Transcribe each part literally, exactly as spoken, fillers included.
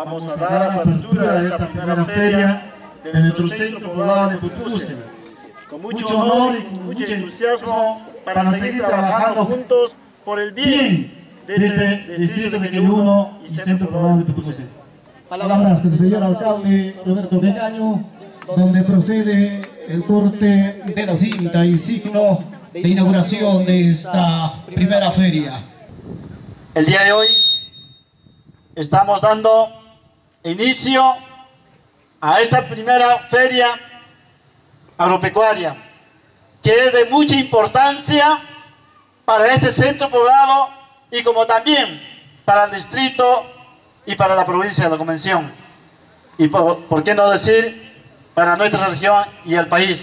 vamos a dar apertura a esta primera feria de nuestro centro poblado de Putucuse, con mucho honor y con mucho entusiasmo para seguir trabajando juntos por el bien de este distrito de Quelleuno y centro poblado de Putucuse. Palabras del señor alcalde Roberto Becaño, donde procede el corte de la cinta y signo de inauguración de esta primera feria. El día de hoy estamos dando inicio a esta primera feria agropecuaria, que es de mucha importancia para este centro poblado y como también para el distrito y para la provincia de la Convención. Y por, por qué no decir, para nuestra región y el país.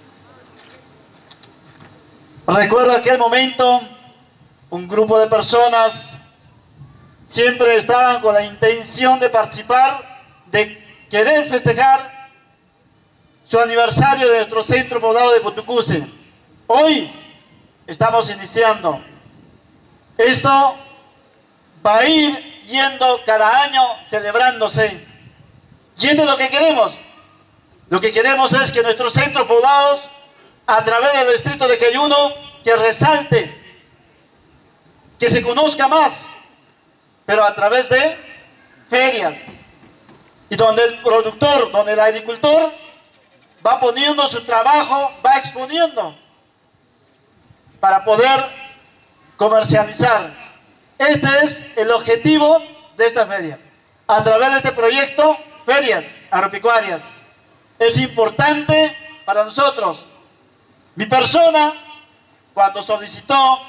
Recuerdo aquel momento, un grupo de personas siempre estaban con la intención de participar, de querer festejar su aniversario de nuestro centro poblado de Putucuse. Hoy estamos iniciando. Esto va a ir yendo cada año celebrándose. Y es de lo que queremos. Lo que queremos es que nuestros centros poblados, a través del distrito de Quelleuno, que resalte, que se conozca más, pero a través de ferias, y donde el productor, donde el agricultor va poniendo su trabajo, va exponiendo para poder comercializar. Este es el objetivo de esta feria. A través de este proyecto, ferias agropecuarias, es importante para nosotros. Mi persona, cuando solicitó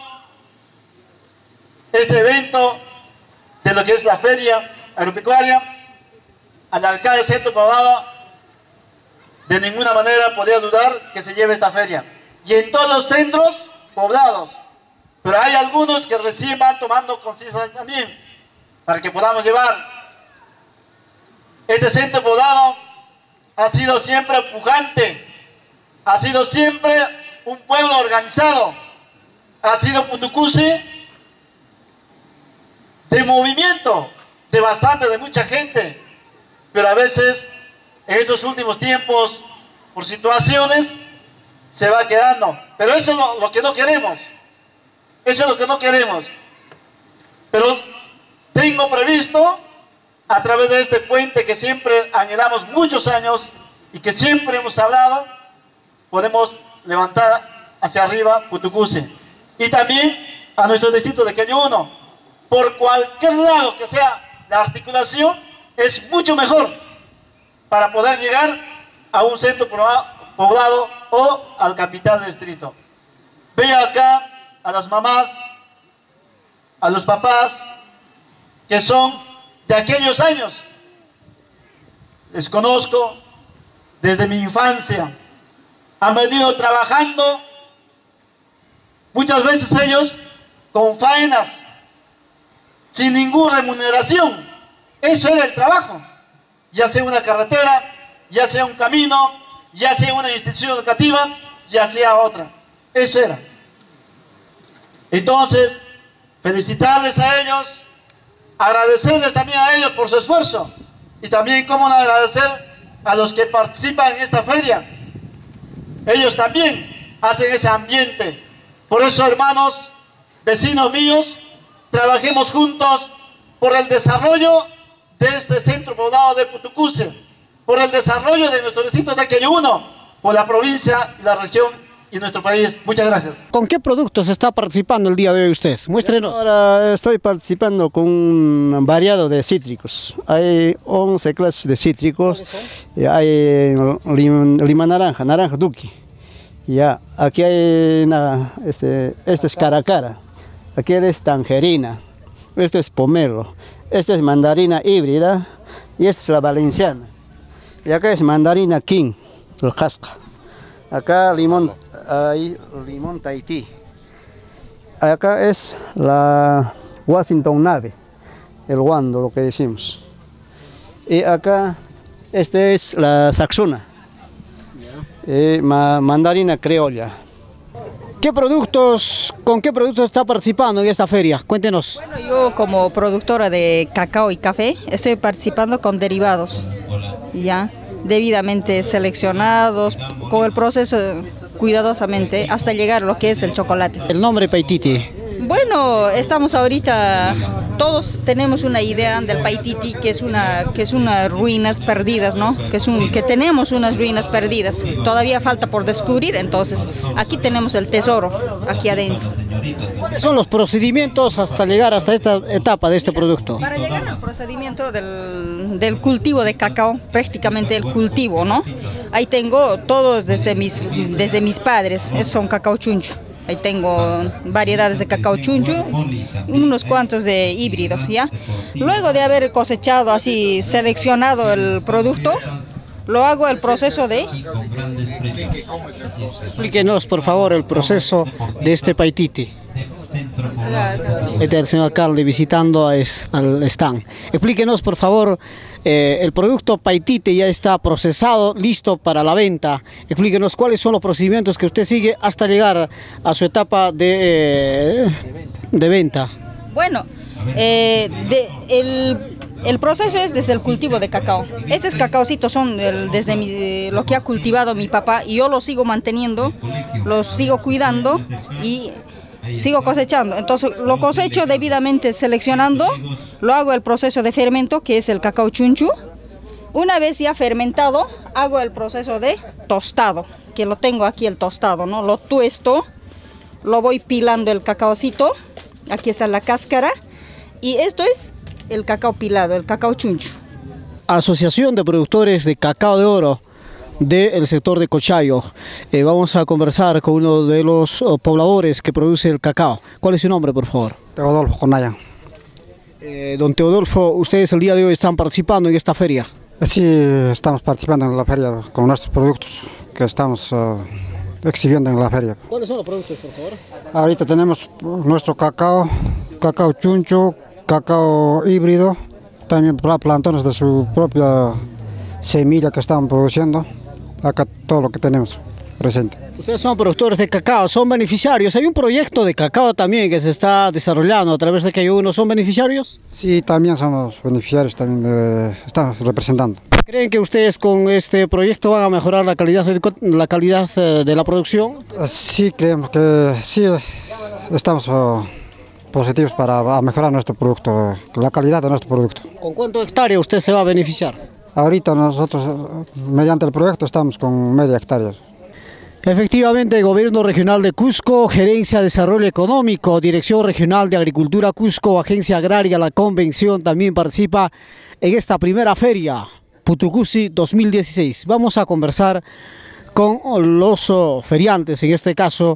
este evento de lo que es la feria agropecuaria, al alcalde del centro poblado, de ninguna manera podía dudar que se lleve esta feria. Y en todos los centros poblados. Pero hay algunos que recién van tomando conciencia también, para que podamos llevar. Este centro poblado ha sido siempre pujante, ha sido siempre un pueblo organizado, ha sido Putucuse de movimiento, de bastante, de mucha gente, pero a veces en estos últimos tiempos, por situaciones, se va quedando. Pero eso es lo, lo que no queremos, eso es lo que no queremos. Pero tengo previsto, a través de este puente que siempre anhelamos muchos años y que siempre hemos hablado, podemos levantar hacia arriba Putucuse. Y también a nuestro distrito de Quelleuno, por cualquier lado que sea la articulación, es mucho mejor para poder llegar a un centro poblado o al capital del distrito. Veo acá a las mamás, a los papás, que son de aquellos años. Les conozco desde mi infancia. Han venido trabajando, muchas veces ellos con faenas, sin ninguna remuneración. Eso era el trabajo. Ya sea una carretera, ya sea un camino, ya sea una institución educativa, ya sea otra. Eso era. Entonces, felicitarles a ellos, agradecerles también a ellos por su esfuerzo, y también cómo no agradecer a los que participan en esta feria. Ellos también hacen ese ambiente. Por eso, hermanos, vecinos míos, trabajemos juntos por el desarrollo de este centro poblado de Putucuse, por el desarrollo de nuestro distrito de Quelleuno, por la provincia y la región y nuestro país. Muchas gracias. ¿Con qué productos está participando el día de hoy usted? Muéstrenos. Ahora estoy participando con un variado de cítricos. Hay once clases de cítricos. Hay lim, lima naranja, naranja duki. Ya, aquí hay una, este, este es caracara. Aquí es tangerina. Este es pomelo. Este es mandarina híbrida. Y esta es la valenciana. Y acá es mandarina king, el casca. Acá limón, hay limón Tahití. Acá es la Washington Nave, el guando, lo que decimos. Y acá, este es la saxona, eh, ma, mandarina criolla. ¿Qué productos, con qué productos está participando en esta feria? Cuéntenos. Bueno, yo como productora de cacao y café estoy participando con derivados, ya debidamente seleccionados, con el proceso cuidadosamente hasta llegar a lo que es el chocolate. El nombre Paititi. Bueno, estamos ahorita, todos tenemos una idea del Paititi, que es una, que es unas ruinas perdidas, ¿no? Que es un, que tenemos unas ruinas perdidas. Todavía falta por descubrir, entonces aquí tenemos el tesoro, aquí adentro. ¿Cuáles son los procedimientos hasta llegar hasta esta etapa de este producto? Para llegar al procedimiento del, del cultivo de cacao, prácticamente el cultivo, ¿no? Ahí tengo todos desde mis, desde mis padres, son cacao chuncho. Ahí tengo variedades de cacao chuncho, unos cuantos de híbridos, ¿ya? Luego de haber cosechado así, seleccionado el producto, lo hago el proceso de... Explíquenos, por favor, el proceso de este Paititi. Este es el señor alcalde visitando es, al stand. Explíquenos, por favor, eh, el producto Paititi ya está procesado, listo para la venta. Explíquenos cuáles son los procedimientos que usted sigue hasta llegar a su etapa de, eh, de venta. Bueno, eh, de, el, el proceso es desde el cultivo de cacao. Estos cacaocitos son el, desde mi, lo que ha cultivado mi papá y yo los sigo manteniendo, los sigo cuidando y... sigo cosechando, entonces lo cosecho debidamente seleccionando, lo hago el proceso de fermento que es el cacao chunchu. Una vez ya fermentado, hago el proceso de tostado, que lo tengo aquí el tostado, ¿no? Lo tuesto, lo voy pilando el cacaocito, aquí está la cáscara, y esto es el cacao pilado, el cacao chunchu. Asociación de Productores de Cacao de Oro del sector de Cochayo. Eh, vamos a conversar con uno de los uh, pobladores que produce el cacao. ¿Cuál es su nombre, por favor? Teodolfo Conaya. Eh, don Teodolfo, ustedes el día de hoy están participando en esta feria. Sí, estamos participando en la feria con nuestros productos que estamos uh, exhibiendo en la feria. ¿Cuáles son los productos, por favor? Ahorita tenemos nuestro cacao, cacao chuncho, cacao híbrido, también plantones de su propia semilla que están produciendo. Acá todo lo que tenemos presente. Ustedes son productores de cacao, son beneficiarios. Hay un proyecto de cacao también que se está desarrollando a través de que uno son beneficiarios. Sí, también somos beneficiarios, también de, estamos representando. ¿Creen que ustedes con este proyecto van a mejorar la calidad de, la calidad de la producción? Sí, creemos que sí, estamos uh, positivos para mejorar nuestro producto, la calidad de nuestro producto. ¿Con cuánto hectárea usted se va a beneficiar? Ahorita nosotros, mediante el proyecto, estamos con media hectárea. Efectivamente, el Gobierno Regional de Cusco, Gerencia de Desarrollo Económico, Dirección Regional de Agricultura Cusco, Agencia Agraria, la Convención también participa en esta primera feria, Putucusi dos mil dieciséis. Vamos a conversar con los feriantes, en este caso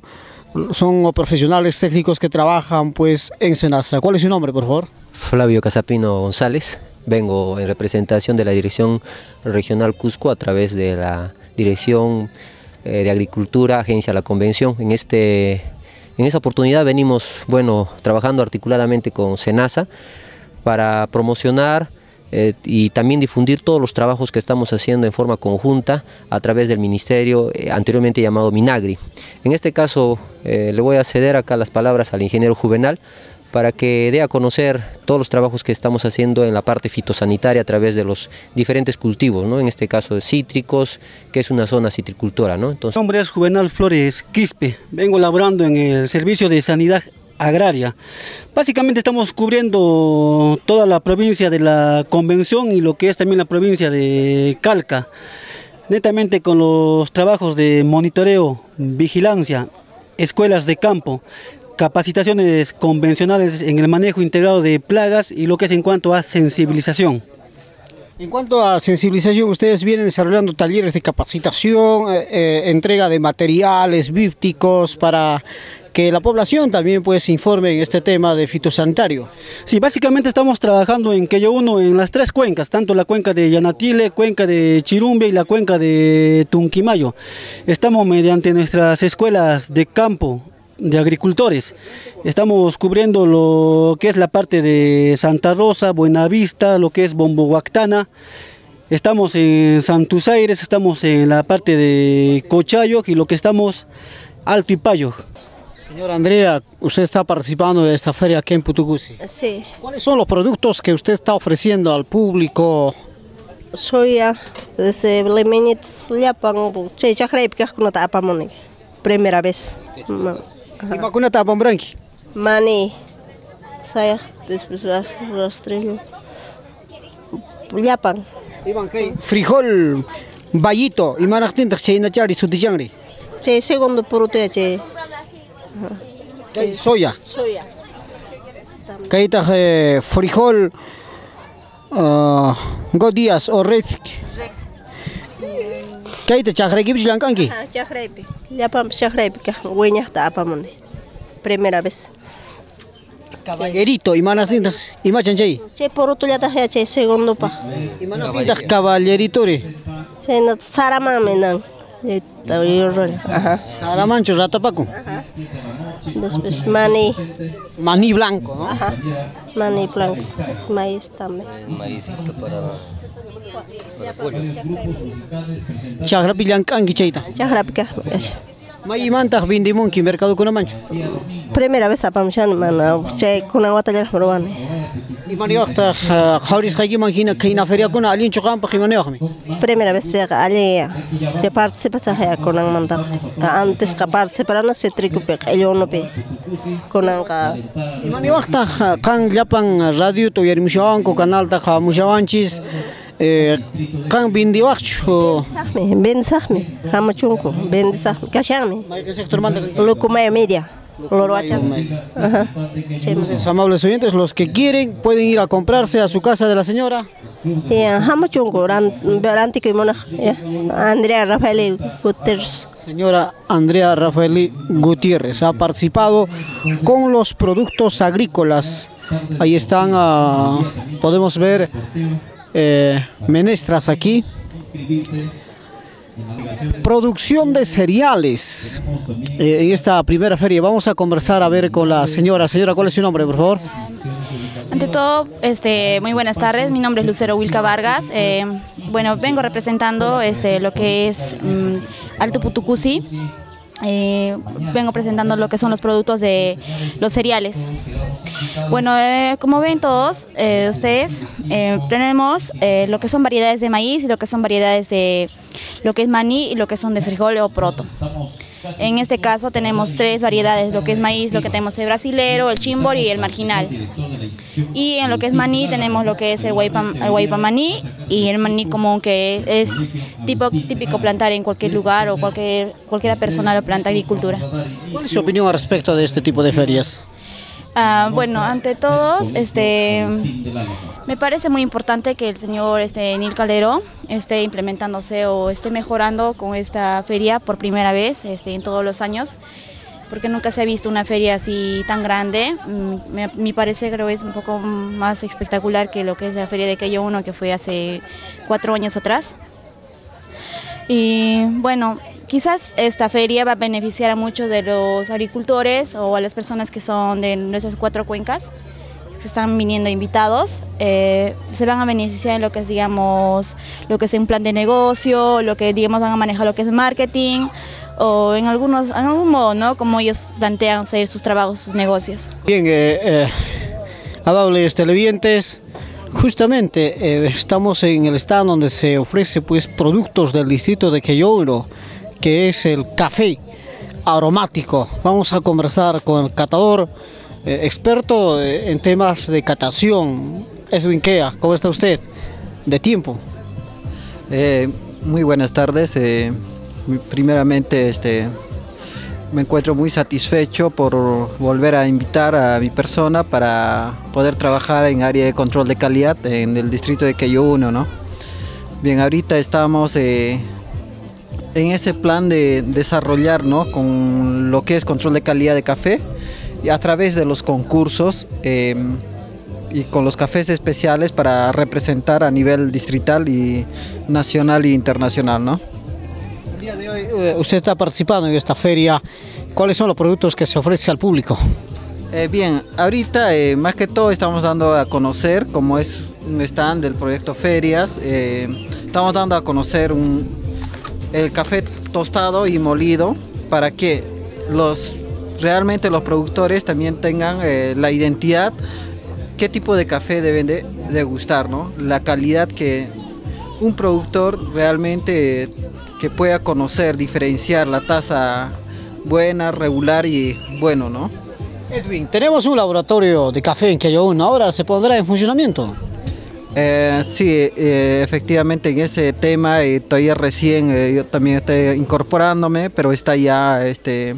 son profesionales técnicos que trabajan pues en Senasa. ¿Cuál es su nombre, por favor? Flavio Casapino González. Vengo en representación de la Dirección Regional Cusco a través de la Dirección eh, de Agricultura, Agencia La Convención. En, este, en esta oportunidad venimos bueno, trabajando articuladamente con Senasa para promocionar eh, y también difundir todos los trabajos que estamos haciendo en forma conjunta a través del ministerio eh, anteriormente llamado Minagri. En este caso eh, le voy a ceder acá las palabras al ingeniero Juvenal para que dé a conocer todos los trabajos que estamos haciendo en la parte fitosanitaria a través de los diferentes cultivos, ¿no? En este caso de cítricos, que es una zona citricultora, ¿no? Entonces... Mi nombre es Juvenal Flores Quispe, vengo laborando en el Servicio de Sanidad Agraria. Básicamente estamos cubriendo toda la provincia de la Convención y lo que es también la provincia de Calca, netamente con los trabajos de monitoreo, vigilancia, escuelas de campo, capacitaciones convencionales en el manejo integrado de plagas y lo que es en cuanto a sensibilización. En cuanto a sensibilización, ustedes vienen desarrollando talleres de capacitación, eh, eh, entrega de materiales bípticos para que la población también pues se informe en este tema de fitosanitario. Sí, básicamente estamos trabajando en Quello uno en las tres cuencas, tanto la cuenca de Yanatile, cuenca de Chirumbia y la cuenca de Tunquimayo. Estamos mediante nuestras escuelas de campo de agricultores, estamos cubriendo lo que es la parte de Santa Rosa, Buenavista, lo que es Bombohuactana, estamos en Santuzaires, estamos en la parte de Cochayo y lo que estamos Alto Ipayo. Señora Andrea, usted está participando de esta feria aquí en Putucusi. Sí. ¿Cuáles son los productos que usted está ofreciendo al público? Soya, ese lemenit llapan, che chakreip que no tapa moni. Primera vez. ¿Y vacuna tapa branqui? Mani. Saya después rastrillo. Llapan. Frijol, vallito, y manachtinta cheina chari sutijangri. Che segundo producto che. Soya. Soya. Kaita eh, frijol uh, godías o red. Kaita chakreip blancanqui. Ah, chakreip. Llapan chakreip que hueña tapa moni. Primera vez. Caballerito, y manachtinta, y machanchei. Che producto ya ta che segundo pa. Y manachtinta caballerito re. Che no saramame nan. Ajá. Saramancho ratapaco. Ajá. Después maní. Maní blanco, ¿no? Ajá. Maní blanco. Maíz también. Maízito para, para pollo. Chagrapi blancanqui cheita. Chagrapi. May mantak bindimunki mercado kuna mancho. Primera vez apamchan man che kuna watallar marwan. Y maniokta khauris khagi manhina kaina feria kuna alin choqam pa khimaniokmi. Primera vez se ali se participa sa ha kuna manta. Antes ka participaran se tricupe eliono pe. Kuna ka y maniokta kan llapan radio to yermishawan ko canal ta khamushawanchis kan bindiwaqchu sahmi ben sahmi hamachunko ben sahmi kashami ¿qué sector manda? Lucumaya media Loroachan. Ajá. Entonces, amables oyentes, los que quieren pueden ir a comprarse a su casa de la señora. Ya, hamachungo berantico y mona Andrea Rafael Gutiérrez. Señora Andrea Rafael Gutiérrez ha participado con los productos agrícolas. Ahí están, uh, podemos ver eh, menestras aquí. Producción de cereales eh, en esta primera feria. Vamos a conversar a ver con la señora. Señora, ¿cuál es su nombre, por favor? Ante todo, este, muy buenas tardes. Mi nombre es Lucero Wilca Vargas. Eh, bueno, vengo representando este, lo que es um, Alto Putucusi. Eh, vengo presentando lo que son los productos de los cereales. Bueno, eh, como ven todos eh, ustedes, eh, tenemos eh, lo que son variedades de maíz y lo que son variedades de lo que es maní y lo que son de frijol o proto. En este caso tenemos tres variedades, lo que es maíz, lo que tenemos el brasilero, el chimbor y el marginal. Y en lo que es maní tenemos lo que es el huaypa, el huaypa maní y el maní común, que es tipo, típico plantar en cualquier lugar o cualquier cualquiera persona lo planta agricultura. ¿Cuál es su opinión al respecto de este tipo de ferias? Uh, bueno, ante todos, este, me parece muy importante que el señor este, Nil Calderón esté implementándose o esté mejorando con esta feria por primera vez este, en todos los años, porque nunca se ha visto una feria así tan grande. Me, mi parecer creo es un poco más espectacular que lo que es la feria de Cayo uno, que fue hace cuatro años atrás. Y bueno, quizás esta feria va a beneficiar a muchos de los agricultores o a las personas que son de nuestras cuatro cuencas, que están viniendo invitados. Eh, se van a beneficiar en lo que es, digamos, lo que es un plan de negocio, lo que, digamos, van a manejar lo que es marketing, o en, algunos, en algún modo, ¿no?, como ellos plantean hacer sus trabajos, sus negocios. Bien, eh, eh, amables televidentes, justamente eh, estamos en el stand donde se ofrece pues productos del distrito de Quellón, que es el café aromático. Vamos a conversar con el catador, eh, experto eh, en temas de catación. Edwin Kea, ¿cómo está usted? De tiempo. Eh, muy buenas tardes. Eh, primeramente, este, me encuentro muy satisfecho por volver a invitar a mi persona para poder trabajar en área de control de calidad en el distrito de Quellón, ¿no? Bien, ahorita estamos eh, en ese plan de desarrollar, ¿no?, con lo que es control de calidad de café y a través de los concursos eh, y con los cafés especiales para representar a nivel distrital y nacional e internacional, ¿no? El día de hoy eh, usted está participando en esta feria. ¿Cuáles son los productos que se ofrece al público? Eh, bien, ahorita eh, más que todo estamos dando a conocer, como es un stand del proyecto Ferias, eh, estamos dando a conocer un el café tostado y molido para que los realmente los productores también tengan eh, la identidad, qué tipo de café deben de degustar, ¿no? La calidad que un productor realmente que pueda conocer, diferenciar la taza buena, regular y bueno, ¿no? Edwin, tenemos un laboratorio de café en Quellón, ¿ahora se pondrá en funcionamiento? Eh, sí, eh, efectivamente en ese tema eh, todavía recién eh, yo también estoy incorporándome, pero está ya, este,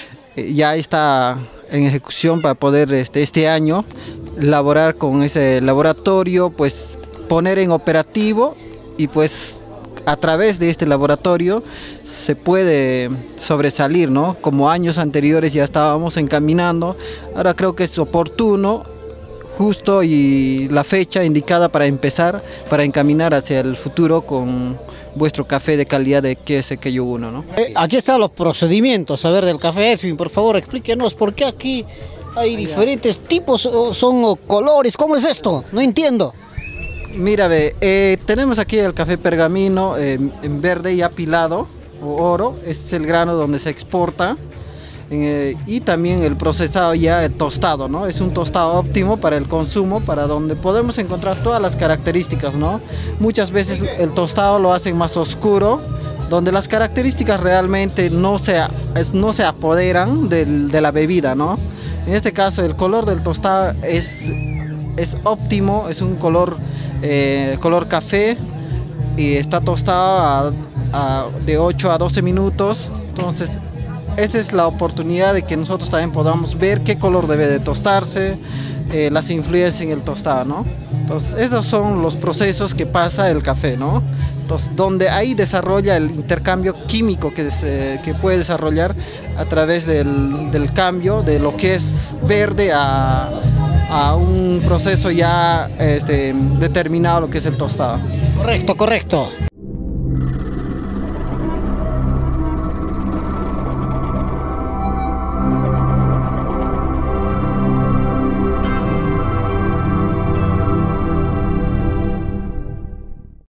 ya está en ejecución para poder este, este año laborar con ese laboratorio, pues poner en operativo y pues a través de este laboratorio se puede sobresalir, ¿no? Como años anteriores ya estábamos encaminando, ahora creo que es oportuno, justo y la fecha indicada para empezar, para encaminar hacia el futuro con vuestro café de calidad de Q S Quellón uno, ¿no? Eh, aquí están los procedimientos, a ver, del café. Edwin, por favor, explíquenos por qué aquí hay diferentes tipos, o son o colores, ¿cómo es esto? No entiendo. Mira, ve, eh, tenemos aquí el café pergamino eh, en verde ya pilado, o oro, este es el grano donde se exporta. Eh, y también el procesado ya el tostado, ¿no? Es un tostado óptimo para el consumo, para donde podemos encontrar todas las características, ¿no? Muchas veces el tostado lo hacen más oscuro, donde las características realmente no se, no se apoderan del, de la bebida, ¿no? En este caso el color del tostado es, es óptimo, es un color, eh, color café y está tostado a, a, de ocho a doce minutos, entonces esta es la oportunidad de que nosotros también podamos ver qué color debe de tostarse, eh, las influencias en el tostado, ¿no? Entonces, esos son los procesos que pasa el café, ¿no? Entonces, donde ahí desarrolla el intercambio químico que, se, que puede desarrollar a través del, del cambio de lo que es verde a, a un proceso ya este, determinado, lo que es el tostado. Correcto, correcto.